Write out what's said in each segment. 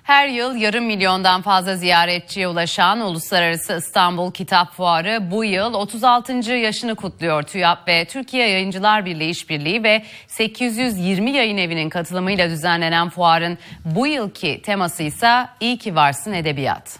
Her yıl yarım milyondan fazla ziyaretçiye ulaşan Uluslararası İstanbul Kitap Fuarı bu yıl 36. yaşını kutluyor. TÜYAP ve Türkiye Yayıncılar Birliği İşbirliği ve 820 yayın evinin katılımıyla düzenlenen fuarın bu yılki teması ise "İyi ki varsın edebiyat".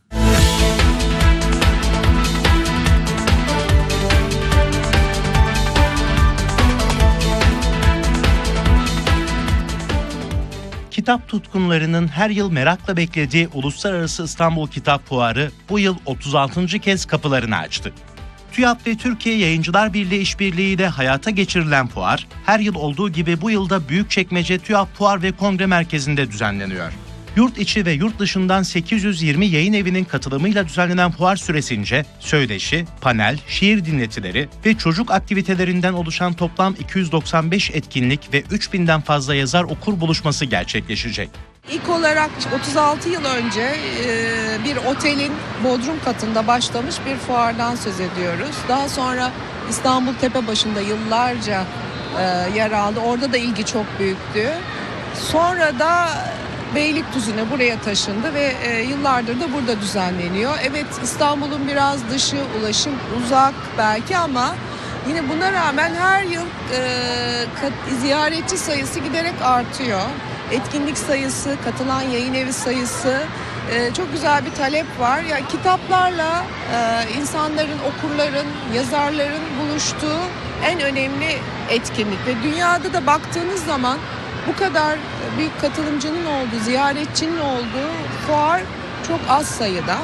Kitap tutkunlarının her yıl merakla beklediği Uluslararası İstanbul Kitap Fuarı bu yıl 36. kez kapılarını açtı. TÜYAP ve Türkiye Yayıncılar Birliği İşbirliği ile hayata geçirilen fuar, her yıl olduğu gibi bu yılda Büyükçekmece TÜYAP Fuar ve Kongre Merkezi'nde düzenleniyor. Yurt içi ve yurt dışından 820 yayın evinin katılımıyla düzenlenen fuar süresince söyleşi, panel, şiir dinletileri ve çocuk aktivitelerinden oluşan toplam 295 etkinlik ve 3000'den fazla yazar okur buluşması gerçekleşecek. İlk olarak 36 yıl önce bir otelin bodrum katında başlamış bir fuardan söz ediyoruz. Daha sonra İstanbul Tepebaşı'nda yıllarca yer aldı. Orada da ilgi çok büyüktü. Sonra da Beylikdüzü'ne buraya taşındı ve yıllardır da burada düzenleniyor. Evet, İstanbul'un biraz dışı, ulaşım uzak belki ama yine buna rağmen her yıl ziyaretçi sayısı giderek artıyor. Etkinlik sayısı, katılan yayın evi sayısı, çok güzel bir talep var. Yani kitaplarla insanların, okurların, yazarların buluştuğu en önemli etkinlik ve dünyada da baktığınız zaman bu kadar büyük katılımcının olduğu, ziyaretçinin olduğu fuar çok az sayıda.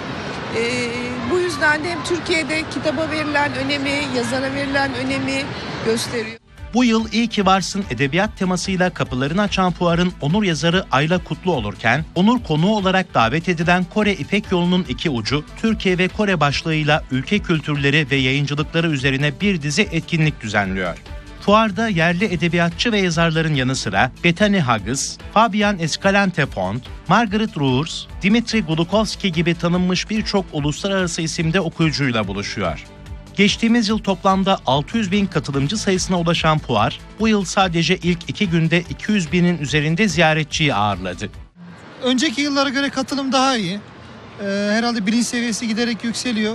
Bu yüzden de hem Türkiye'de kitaba verilen önemi, yazara verilen önemi gösteriyor. Bu yıl "İyi ki varsın edebiyat" temasıyla kapılarını açan fuarın onur yazarı Ayla Kutlu olurken, onur konuğu olarak davet edilen Kore İpek Yolu'nun iki ucu, Türkiye ve Kore başlığıyla ülke kültürleri ve yayıncılıkları üzerine bir dizi etkinlik düzenliyor. Fuarda yerli edebiyatçı ve yazarların yanı sıra Bethany Hughes, Fabian Escalante-Font, Margaret Roers, Dimitri Glukovski gibi tanınmış birçok uluslararası isimde okuyucuyla buluşuyor. Geçtiğimiz yıl toplamda 600 bin katılımcı sayısına ulaşan fuar, bu yıl sadece ilk 2 günde 200 binin üzerinde ziyaretçiyi ağırladı. Önceki yıllara göre katılım daha iyi. Herhalde bilinç seviyesi giderek yükseliyor.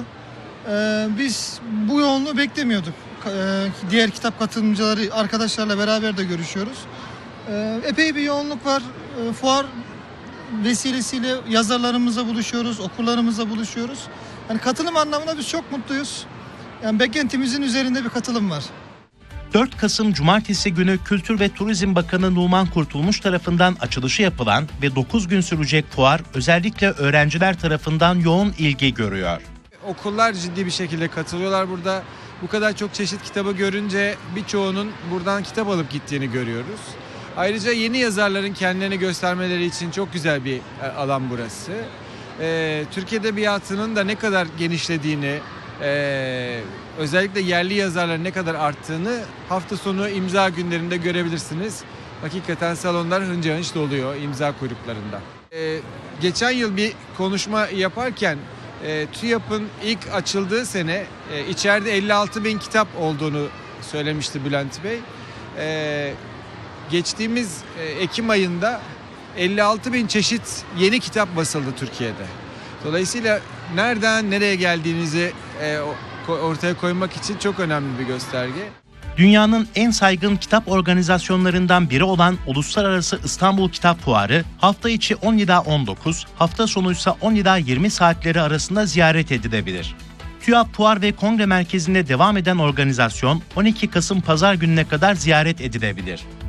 Biz bu yoğunluğu beklemiyorduk. Diğer kitap katılımcıları arkadaşlarla beraber de görüşüyoruz. Epey bir yoğunluk var. Fuar vesilesiyle yazarlarımızla buluşuyoruz, okurlarımızla buluşuyoruz. Yani katılım anlamında biz çok mutluyuz. Yani beklentimizin üzerinde bir katılım var. 4 Kasım Cumartesi günü Kültür ve Turizm Bakanı Numan Kurtulmuş tarafından açılışı yapılan ve 9 gün sürecek fuar özellikle öğrenciler tarafından yoğun ilgi görüyor. Okullar ciddi bir şekilde katılıyorlar burada. Bu kadar çok çeşit kitabı görünce birçoğunun buradan kitap alıp gittiğini görüyoruz. Ayrıca yeni yazarların kendilerini göstermeleri için çok güzel bir alan burası. Türk Edebiyatı'nın da ne kadar genişlediğini, özellikle yerli yazarların ne kadar arttığını hafta sonu imza günlerinde görebilirsiniz. Hakikaten salonlar hınca hınç doluyor imza kuyruklarında. Geçen yıl bir konuşma yaparken TÜYAP'ın ilk açıldığı sene içeride 56 bin kitap olduğunu söylemişti Bülent Bey. Geçtiğimiz Ekim ayında 56 bin çeşit yeni kitap basıldı Türkiye'de. Dolayısıyla nereden nereye geldiğinizi ortaya koymak için çok önemli bir gösterge. Dünyanın en saygın kitap organizasyonlarından biri olan Uluslararası İstanbul Kitap Fuarı hafta içi 10 ila 19, hafta sonu ise 10 ila 20 saatleri arasında ziyaret edilebilir. TÜYAP Fuar ve Kongre Merkezi'nde devam eden organizasyon 12 Kasım Pazar gününe kadar ziyaret edilebilir.